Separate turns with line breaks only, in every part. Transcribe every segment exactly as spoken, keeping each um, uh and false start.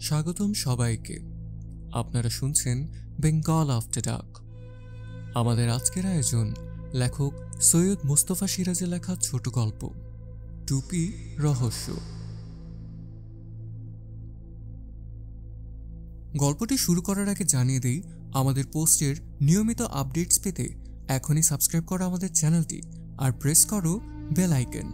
স্বাগতম সবাইকে। আপনারা শুনছেন বেঙ্গল আফটার ডার্ক। আমাদের আজকের আয়োজন লেখক সৈয়দ মুস্তফা সিরাজের লেখা ছোট গল্প টুপি রহস্য। গল্পটি শুরু করার আগে জানিয়ে দিই, আমাদের পোস্টের নিয়মিত আপডেটস পেতে এখনই সাবস্ক্রাইব করো আমাদের চ্যানেলটি আর প্রেস করো বেল আইকন।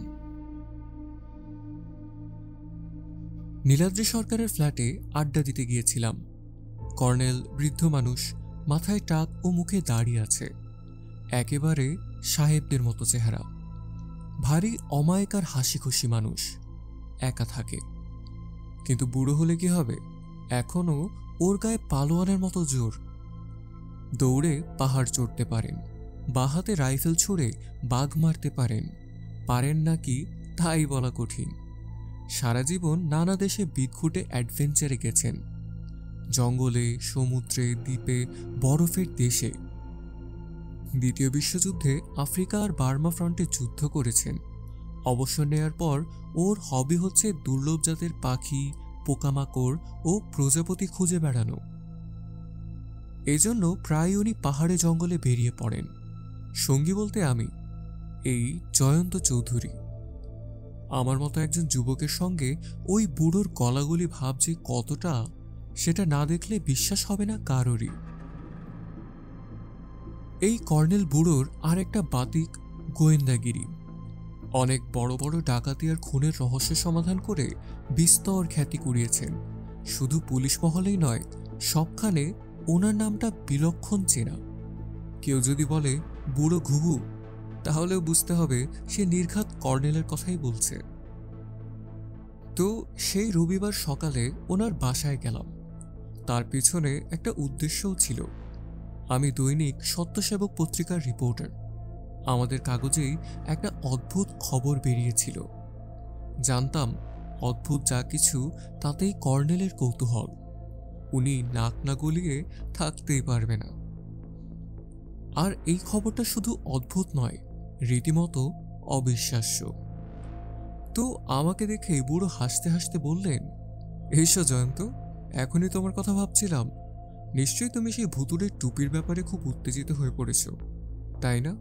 নীলাদ্রি সরকারের ফ্ল্যাটে আড্ডা দিতে গিয়েছিলাম। কর্নেল বৃদ্ধ মানুষ, মাথায় টাক ও মুখে দাড়ি আছে, একেবারে সাহেবদের মতো চেহারা। ভারী অমায়িকার হাসি খুশি মানুষ, একা থাকে। কিন্তু বুড়ো হলে কি হবে, এখনো ওর গায়ে পালোয়ানের মতো জোর। দৌড়ে পাহাড় চড়তে পারেন, বাঁ হাতে রাইফেল ছুঁড়ে বাঘ মারতে পারেন। পারেন নাকি তাই বলা কঠিন। সারা জীবন নানা দেশে বিদঘুটে অ্যাডভেঞ্চারে গেছেন, জঙ্গলে, সমুদ্রে, দ্বীপে, বরফের দেশে। দ্বিতীয় বিশ্বযুদ্ধে আফ্রিকা আর বার্মা ফ্রন্টে যুদ্ধ করেছেন। অবসর নেয়ার পর ওর হবি হচ্ছে দুর্লভ জাতের পাখি, পোকামাকড় ও প্রজাপতি খুঁজে বেড়ানো। এজন্য প্রায় উনি পাহাড়ে জঙ্গলে বেরিয়ে পড়েন। সঙ্গী বলতে আমি, এই জয়ন্ত চৌধুরী। আমার মতো একজন যুবকের সঙ্গে ওই বুড়োর গলাগলি ভাব যে কতটা, সেটা না দেখলে বিশ্বাস হবে না কারোরই। এই কর্নেল বুড়োর আর একটা বাতিক গোয়েন্দাগিরি। অনেক বড় বড় ডাকাতি আর খুনের রহস্য সমাধান করে বিস্তর খ্যাতি কুড়িয়েছেন। শুধু পুলিশ মহলেই নয়, সবখানে ওনার নামটা বিলক্ষণ চেনা। কেউ যদি বলে বুড়ো ঘুঘু, তাহলেও বুঝতে হবে সে নির্ঘাত কর্নেলের কথাই বলছে। তো সেই রবিবার সকালে ওনার বাসায় গেলাম। তার পিছনে একটা উদ্দেশ্যও ছিল। আমি দৈনিক সত্যসেবক পত্রিকার রিপোর্টার। আমাদের কাগজেই একটা অদ্ভুত খবর বেরিয়েছিল। জানতাম অদ্ভুত যা কিছু তাতেই কর্নেলের কৌতূহল। উনি নাক না গলিয়ে থাকতেই পারবে না। আর এই খবরটা শুধু অদ্ভুত নয়, রীতিমতো অবিশ্বাস্য। তো আমাকে দেখে বুড়ো হাসতে হাসতে বললেন, এসো জয়ন্ত, এখনই তোমার কথা ভাবছিলাম। নিশ্চয়ই তুমি সেই ভুতুড়ের টুপির ব্যাপারে খুব উত্তেজিত হয়ে পড়েছ, তাই না?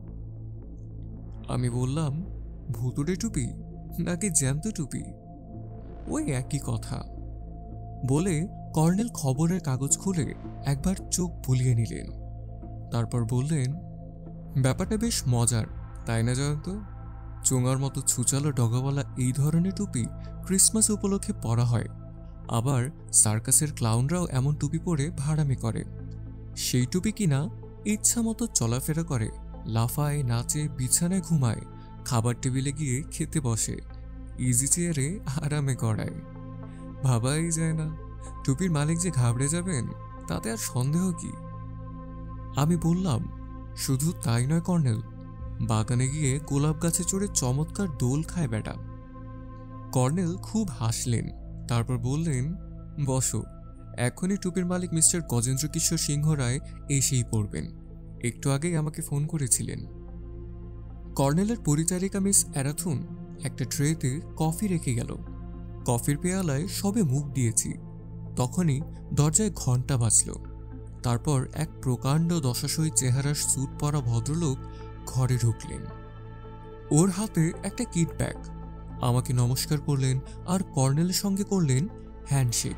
আমি বললাম, ভুতুড়ে টুপি নাকি জ্যান্ত টুপি? ওই একই কথা বলে কর্নেল খবরের কাগজ খুলে একবার চোখ বুলিয়ে নিলেন। তারপর বললেন, ব্যাপারটা বেশ মজার, তাই না জয়ন্ত? চোঙার মতো ছুচালো ডগাওয়ালা এই ধরনের টুপি ক্রিসমাস উপলক্ষে পরা হয়। আবার সার্কাসের ক্লাউনরাও এমন টুপি পরে ভাড়ামি করে। সেই টুপি কিনা ইচ্ছা মতো চলাফেরা করে, লাফায়, নাচে, বিছানায় ঘুমায়, খাবার টেবিলে গিয়ে খেতে বসে, ইজি চেয়ারে আরামে গড়ায়। ভাবাই যায় না টুপির মালিক যে ঘাবড়ে যাবেন, তাতে আর সন্দেহ কি? আমি বললাম, শুধু তাই নয় কর্নেল, বাগানে গিয়ে গোলাপ গাছে চড়ে চমৎকার দোল খায় বেটা। কর্নেল খুব হাসলেন, তারপর বললেন, বসো, এখনই টুপির মালিক মিস্টার গজেন্দ্র কিশোর সিংহ রায় এসেই পড়বেন। একটু আগেই আমাকে ফোন করেছিলেন। কর্নেলের পরিচারিকা মিস অ্যারাথুন একটা ট্রেতে কফি রেখে গেল। কফির পেয়ালায় সবে মুখ দিয়েছি, তখনই দরজায় ঘন্টা বাজল। তারপর এক প্রকাণ্ড দশাশয়ী চেহারার স্যুট পরা ভদ্রলোক ঘরে ঢুকলেন। ওর হাতে একটা কিট ব্যাগ। আমাকে নমস্কার করলেন আর কর্নেলের সঙ্গে করলেন হ্যান্ডশেক।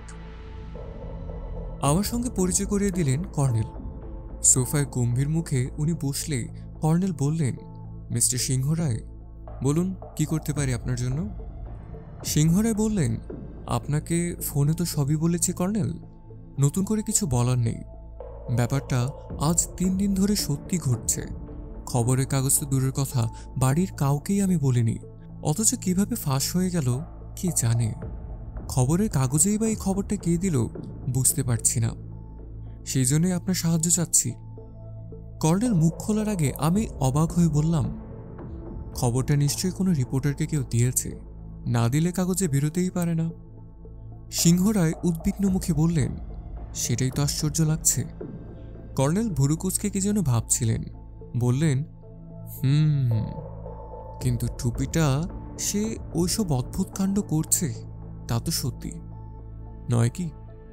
আমার সঙ্গে পরিচয় করিয়ে দিলেন কর্নেল। সোফায় গম্ভীর মুখে উনি বসলে কর্নেল বললেন, মিস্টার সিংহ রায়, বলুন কি করতে পারি আপনার জন্য? সিংহ রায় বললেন, আপনাকে ফোনে তো সবই বলেছি কর্নেল, নতুন করে কিছু বলার নেই। ব্যাপারটা আজ তিন দিন ধরে সত্যি ঘটছে। খবরের কাগজ তো দূরের কথা, বাড়ির কাউকেই আমি বলিনি, অথচ কিভাবে ফাঁস হয়ে গেল কে জানে। খবরের কাগজেই বা এই খবরটা কে দিল বুঝতে পারছি না, সেই জন্যই আপনার সাহায্য চাচ্ছি। কর্নেল মুখ খোলার আগে আমি অবাক হয়ে বললাম, খবরটা নিশ্চয়ই কোনো রিপোর্টারকে কেউ দিয়েছে, না দিলে কাগজে বেরোতেই পারে না। সিংহ রায় উদ্বিগ্ন মুখে বললেন, সেটাই তো আশ্চর্য লাগছে। কর্নেল ভুরুকুচকে কি যেন ভাবছিলেন, বললেন, হুম, কিন্তু টুপিটা সে ওইসব অদ্ভুত কাণ্ড করছে তা তো সত্যি নয় কি?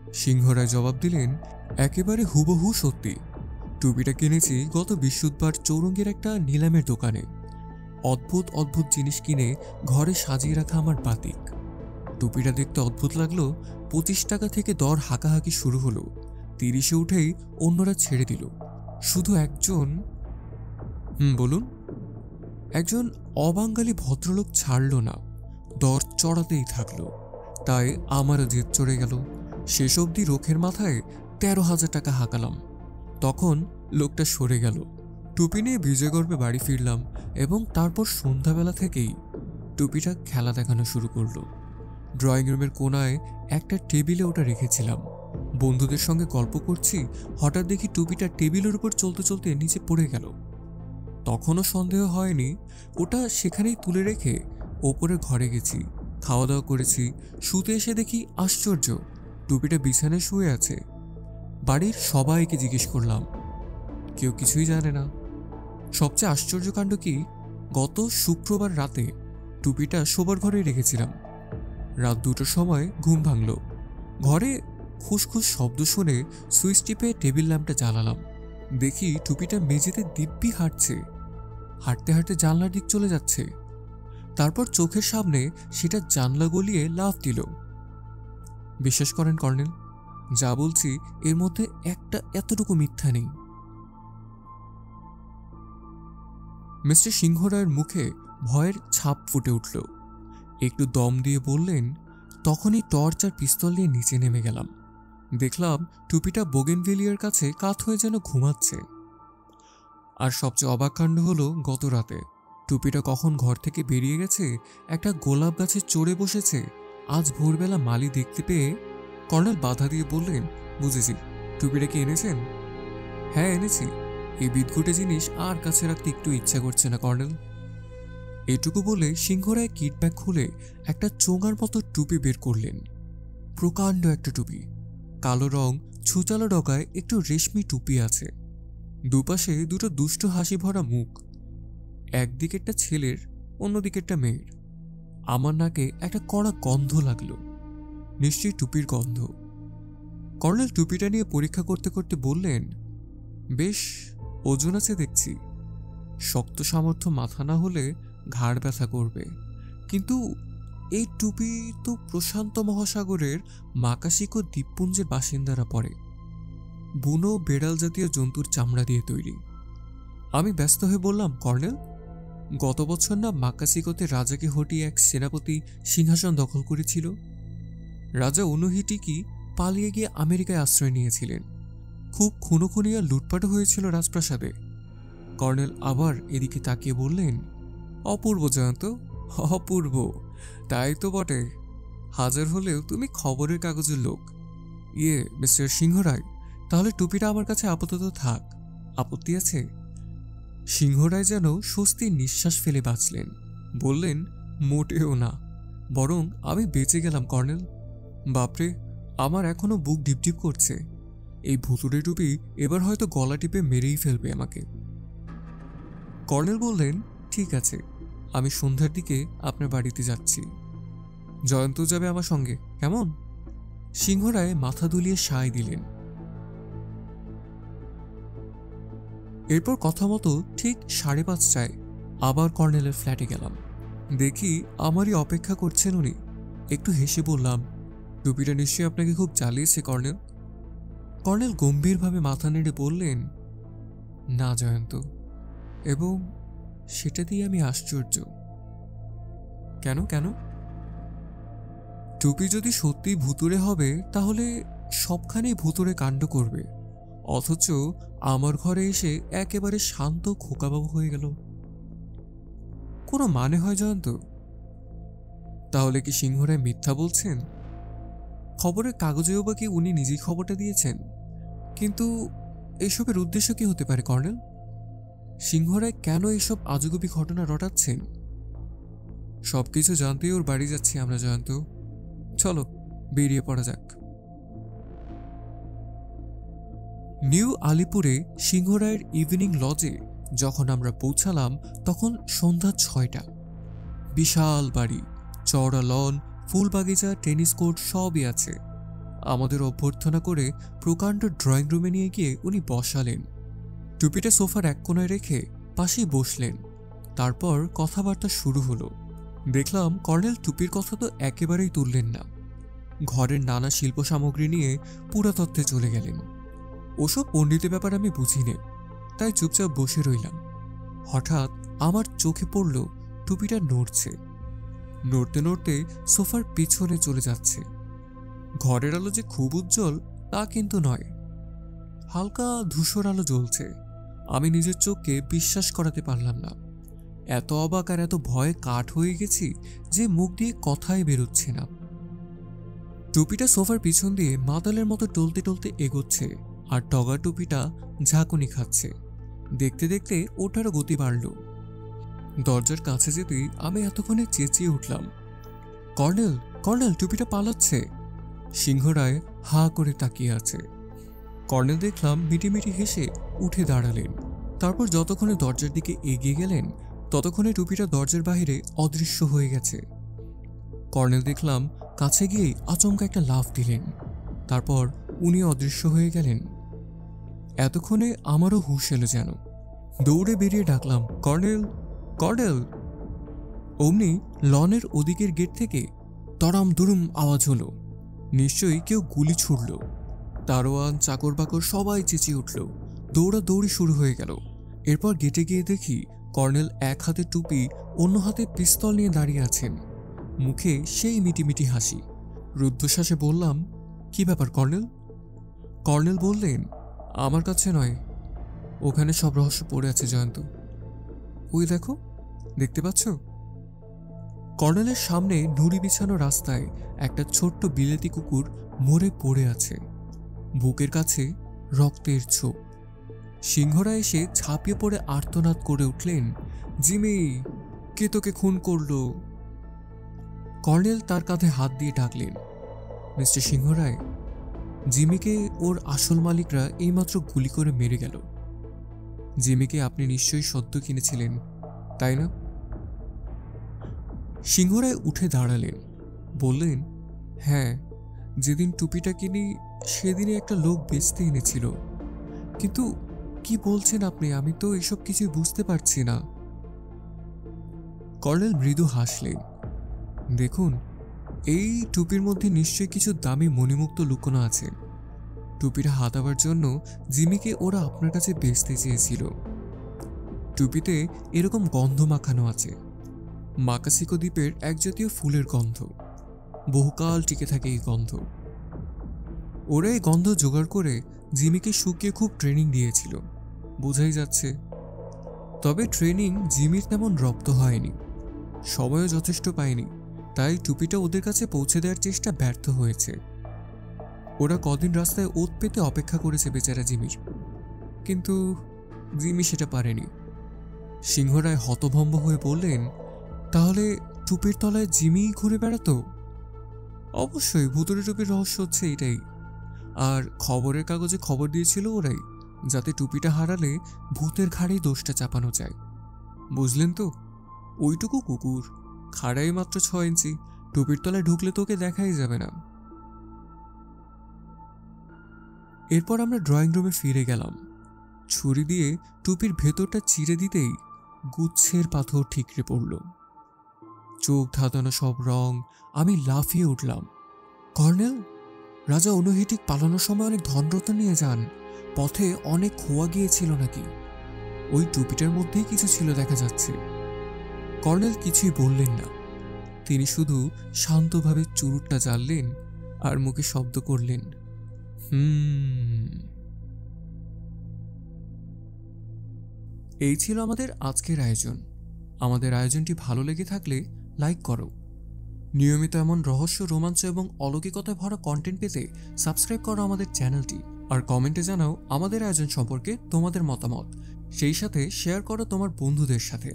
সিংহরায় জবাব দিলেন, একেবারে হুবহু সত্যি। টুপিটা কিনেছি গত বৃহস্পতিবার চৌরঙ্গের একটা নিলামের দোকানে। অদ্ভুত অদ্ভুত জিনিস কিনে ঘরে সাজিয়ে রাখা আমার বাতিক। টুপিটা দেখতে অদ্ভুত লাগলো, পঁচিশ টাকা থেকে দর হাঁকাহাঁকি শুরু হলো। তিরিশে উঠেই অন্যরা ছেড়ে দিল। শুধু একজন হুম বলুন একজন অবাঙালি ভদ্রলোক ছাড়ল না, দর চড়াতেই থাকলো। তাই আমারও জেদ চড়ে গেল। শেষ অবধি রোখের মাথায় তেরো হাজার টাকা হাঁকালাম। তখন লোকটা সরে গেল। টুপি নিয়ে বিজয়গর্বে বাড়ি ফিরলাম এবং তারপর সন্ধ্যাবেলা থেকেই টুপিটা খেলা দেখানো শুরু করলো। ড্রয়িং রুমের কোনায় একটা টেবিলে ওটা রেখেছিলাম। বন্ধুদের সঙ্গে গল্প করছি, হঠাৎ দেখি টুপিটা টেবিলের উপর চলতে চলতে নিচে পড়ে গেল। তখনও সন্দেহ হয়নি, ওটা সেখানেই তুলে রেখে ওপরে ঘরে গেছি, খাওয়া দাওয়া করেছি। শুতে এসে দেখি আশ্চর্য, টুপিটা বিছানায় শুয়ে আছে। বাড়ির সবাইকে জিজ্ঞেস করলাম, কেউ কিছুই জানে না। সবচেয়ে আশ্চর্য কাণ্ড কি, গত শুক্রবার রাতে টুপিটা শোবার ঘরেই রেখেছিলাম। রাত দুটোর সময় ঘুম ভাঙল। ঘরে খুসখুস শব্দ শুনে সুইচ টিপে টেবিল ল্যাম্পটা জ্বালালাম। দেখি টুপিটা মেঝেতে দিব্যি হাঁটছে, হাঁটতে হাঁটতে জানলার দিক চলে যাচ্ছে। তারপর চোখের সামনে সেটা জানলা গলিয়ে লাফ দিল। বিশ্বাস করেন কর্নেল, যা বলছি এর মধ্যে একটা এতটুকু মিথ্যা নেই। মিস্টার সিংহরায়ের মুখে ভয়ের ছাপ ফুটে উঠল। একটু দম দিয়ে বললেন, তখনই টর্চ আর পিস্তল নিয়ে নিচে নেমে গেলাম। দেখলাম টুপিটা বোগেনভেলিয়ার কাছে কাত হয়ে যেন ঘুমাচ্ছে। আর সবচেয়ে অবাক কাণ্ড হলো, গত রাতে টুপিটা কখন ঘর থেকে বেরিয়ে গেছে, একটা গোলাপ গাছে চড়ে বসেছে। আজ ভোরবেলা মালি দেখতে পেয়ে কর্নেল বাধা দিয়ে বললেন, বুঝেছি, টুপিটা কি এনেছেন? হ্যাঁ এনেছি। এই বিদঘুটে জিনিস আর কাছে রাখতে একটু ইচ্ছা করছে না কর্নেল। এটুকু বলে সিংহরায় কিট ব্যাগ খুলে একটা চোঙার মতো টুপি বের করলেন। প্রকাণ্ড একটা টুপি, কালো রং, ছুচালো ডগায় একটু রেশমি টুপি আছে। দুপাশে দুটো দুষ্ট হাসি ভরা মুখ, একদিকেরটা ছেলের, অন্যদিকেরটা মেয়ের। আমার নাকে একটা কড়া গন্ধ লাগলো, নিশ্চয়ই টুপির গন্ধ। কর্নেল টুপিটা নিয়ে পরীক্ষা করতে করতে বললেন, বেশ ওজন আছে দেখছি। শক্ত সামর্থ্য মাথা না হলে ঘাড় ব্যথা করবে। কিন্তু এই টুপি তো প্রশান্ত মহাসাগরের মাকাশিকো দ্বীপপুঞ্জের বাসিন্দারা পরে। বুনো বেড়াল জাতীয় জন্তুর চামড়া দিয়ে তৈরি। আমি ব্যস্ত হয়ে বললাম, কর্নেল, গত বছর না মাকাশিকোতে রাজাকে হটিয়ে এক সেনাপতি সিংহাসন দখল করেছিল? রাজা অনুহিটিকি পালিয়ে গিয়ে আমেরিকায় আশ্রয় নিয়েছিলেন। খুব খুনোখুনিয়া লুটপাটও হয়েছিল রাজপ্রাসাদে। কর্নেল আবার এদিকে তাকিয়ে বললেন, অপূর্ব জয়ন্ত, অপূর্ব। তাই তো বটে, হাজার হলেও তুমি খবরের কাগজের লোক। ইয়ে মিস্টার সিংহরায়, তাহলে টুপিটা আমার কাছে আপাতত থাক, আপত্তি আছে? সিংহরায় যেন স্বস্তির নিঃশ্বাস ফেলে বাঁচলেন। বললেন, মোটেও না, বরং আমি বেঁচে গেলাম কর্নেল। বাপরে, আমার এখনো বুক ঢিপঢিপ করছে। এই ভুতুড়ে টুপি এবার হয়তো গলা টিপে মেরেই ফেলবে আমাকে। কর্নেল বললেন, ঠিক আছে, আমি সন্ধ্যার দিকে আপনার বাড়িতে যাচ্ছি। জয়ন্ত যাবে আমার সঙ্গে, কেমন? সিংহরায় মাথা দুলিয়ে সায় দিলেন। এরপর কথা মতো ঠিক সাড়ে পাঁচটায় আবার কর্নেলের ফ্ল্যাটে গেলাম। দেখি আমারই অপেক্ষা করছেন উনি। একটু হেসে বললাম, টুপিটা নিশ্চয়ই আপনাকে খুব জ্বালিয়েছে কর্নেল। কর্নেল গম্ভীরভাবে মাথা নেড়ে বললেন, না জয়ন্ত, এবং সেটা দিয়ে আমি আশ্চর্য। কেন কেন? টুপি যদি সত্যি ভুতুড়ে হবে তাহলে সবখানেই ভুতুড়ে কাণ্ড করবে, অথচ আমার ঘরে এসে একেবারে শান্ত খোকাবাবু হয়ে গেল। কোনো মানে হয় জয়ন্ত? তাহলে কি সিংহরায় মিথ্যা বলছেন? খবরের কাগজেও বা কি উনি নিজেই খবরটা দিয়েছেন? কিন্তু এসবের উদ্দেশ্য কি হতে পারে কর্নেল? সিংহরায় কেন এইসব আজগুবি ঘটনা রটাচ্ছেন? সবকিছু জানতেই ওর বাড়ি যাচ্ছি আমরা জয়ন্ত। চলো বেরিয়ে পড়া যাক। নিউ আলিপুরে সিংহরায়ের ইভিনিং লজে যখন আমরা পৌঁছালাম তখন সন্ধ্যা ছয়টা। বিশাল বাড়ি, চওড়া লন, ফুল বাগিচা, টেনিস কোর্ট সবই আছে। আমাদের অভ্যর্থনা করে প্রকাণ্ড ড্রয়িং রুমে নিয়ে গিয়ে উনি বসালেন। টুপিটা সোফার এক কোণায় রেখে পাশেই বসলেন। তারপর কথাবার্তা শুরু হলো। দেখলাম কর্নেল টুপির কথা তো একেবারেই তুললেন না। ঘরের নানা শিল্প সামগ্রী নিয়ে পুরাতত্ত্বে চলে গেলেন। ওসব পণ্ডিতের ব্যাপার আমি বুঝি নে, তাই চুপচাপ বসে রইলাম। হঠাৎ আমার চোখে পড়ল টুপিটা নড়ছে। নড়তে নড়তে সোফার পিছনে চলে যাচ্ছে। ঘরের আলো যে খুব উজ্জ্বল তা কিন্তু নয়, হালকা ধূসর আলো জ্বলছে। আমি নিজের চোখকে বিশ্বাস করাতে পারলাম না। এত অবাক আর এত ভয়ে কাঠ হয়ে গেছি যে মুখ দিয়ে কথাই বেরোচ্ছে না। টুপিটা সোফার পিছন দিয়ে মাতালের মতো টলতে টলতে এগোচ্ছে আর টগা টুপিটা ঝাঁকুনি খাচ্ছে। দেখতে দেখতে ওঠারও গতি বাড়ল। দরজার কাছে যেতেই আমি এতক্ষণে চেঁচিয়ে উঠলাম, কর্নেল, কর্নেল, টুপিটা পালাচ্ছে। সিংহরায় হা করে তাকিয়ে আছে। কর্নেল দেখলাম মিটিমিটি হেসে উঠে দাঁড়ালেন। তারপর যতক্ষণে দরজার দিকে এগিয়ে গেলেন ততক্ষণে টুপিটা দরজার বাইরে অদৃশ্য হয়ে গেছে। কর্নেল দেখলাম কাছে গিয়েই আচমকা একটা লাফ দিলেন। তারপর উনি অদৃশ্য হয়ে গেলেন। এতক্ষণে আমারও হুঁশ এলো যেন। দৌড়ে বেরিয়ে ডাকলাম, কর্নেল, কর্নেল। অমনি লনের ওদিকের গেট থেকে তরাম দুরুম আওয়াজ হলো। নিশ্চয়ই কেউ গুলি ছুড়ল। দারোয়ান, চাকর বাকর সবাই চেঁচিয়ে উঠল। দৌড়াদৌড়ি শুরু হয়ে গেল। এরপর গেটে গিয়ে দেখি কর্নেল এক হাতে টুপি, অন্য হাতে পিস্তল নিয়ে দাঁড়িয়ে আছেন। মুখে সেই মিটিমিটি হাসি। রুদ্ধশ্বাসে বললাম, কি ব্যাপার কর্নেল? কর্নেল বললেন, আমার কাছে নয়, ওখানে সব রহস্য পড়ে আছে জয়ন্ত। ওই দেখো, দেখতে পাচ্ছ? কর্নেলের সামনে নুড়ি বিছানো রাস্তায় একটা ছোট্ট বিলেতি কুকুর মরে পড়ে আছে। বুকের কাছে রক্তের ছোপ। সিংহরা এসে ঝাঁপিয়ে পড়ে আর্তনাদ করে উঠলেন, জিমি, কে তোকে খুন করলো? কর্নেল তার কাঁধে হাত দিয়ে ডাকলেন, মিস্টার সিংহরায়, জিমিকে ওর আসল মালিকরা এইমাত্র গুলি করে মেরে গেল। জিমিকে আপনি নিশ্চয়ই সদ্য কিনেছিলেন, তাই না? সিংহরায় উঠে দাঁড়ালেন, বললেন, হ্যাঁ, যেদিন টুপিটা কিনি সেদিনই একটা লোক বেচতে এনেছিল। কিন্তু কি বলছেন আপনি? আমি তো এসব কিছুই বুঝতে পারছি না। কর্নেল মৃদু হাসলেন, দেখুন, এই টুপির মধ্যে নিশ্চয়ই কিছু দামি মণিমুক্ত লুকোনো আছে। টুপিটা হাতাবার জন্য জিমিকে ওরা আপনার কাছে বেচতে চেয়েছিল। টুপিতে এরকম গন্ধ মাখানো আছে, মাকাসিকো দ্বীপের এক জাতীয় ফুলের গন্ধ। বহুকাল টিকে থাকে এই গন্ধ। ওরা এই গন্ধ জোগাড় করে জিমিকে শুকিয়ে খুব ট্রেনিং দিয়েছিল, বোঝাই যাচ্ছে। তবে ট্রেনিং জিমির তেমন রপ্ত হয়নি, সময়ও যথেষ্ট পায়নি, তাই টুপিটা ওদের কাছে পৌঁছে দেওয়ার চেষ্টা ব্যর্থ হয়েছে। ওরা কদিন রাস্তায় ওত পেতে অপেক্ষা করেছে বেচারা জিমির, কিন্তু জিমি সেটা পারেনি। সিংহরায় হতভম্ব হয়ে বললেন, তাহলে টুপির তলায় জিমি ঘুরে বেড়াতো? অবশ্যই, ভুতুড়ে টুপির রহস্য হচ্ছে এটাই। আর খবরের কাগজে খবর দিয়েছিল ওরাই, যাতে টুপিটা হারালে ভূতের ঘাড়েই দোষটা চাপানো যায়। বুঝলেন তো? ওইটুকু কুকুর, খাড়াই মাত্র ছয় ইঞ্চি, টুপির তলায় ঢুকলে তোকে দেখাই যাবে না। এরপর আমরা ড্রয়িং রুমে ফিরে গেলাম। ছুরি দিয়ে টুপির ভেতরটা চিরে দিতেই গুচ্ছের পাথর ঠিকরে পড়ল। চোখ ধাঁধানো সব রং। আমি লাফিয়ে উঠলাম, কর্নেল, রাজা অনুহিটিক পালানোর সময় অনেক ধনরত্ন নিয়ে যান, পথে অনেক খোয়া গিয়েছিল নাকি? ওই টুপিটার মধ্যেই কিছু ছিল দেখা যাচ্ছে। কর্নেল কিছুই বললেন না, তিনি শুধু শান্তভাবে চুরুটটা জ্বাললেন আর মুখে শব্দ করলেন, হুম। এই ছিল আমাদের আজকের আয়োজন। আমাদের আয়োজনটি ভালো লেগে থাকলে লাইক করো। নিয়মিত এমন রহস্য, রোমাঞ্চ এবং অলৌকিকতায় ভরা কন্টেন্ট পেতে সাবস্ক্রাইব করো আমাদের চ্যানেলটি, আর কমেন্টে জানাও আমাদের আয়োজন সম্পর্কে তোমাদের মতামত। সেই সাথে শেয়ার করো তোমার বন্ধুদের সাথে।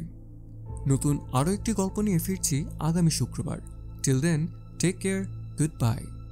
নতুন আরও একটি গল্প নিয়ে ফিরছি আগামী শুক্রবার। Till then, take care, good by.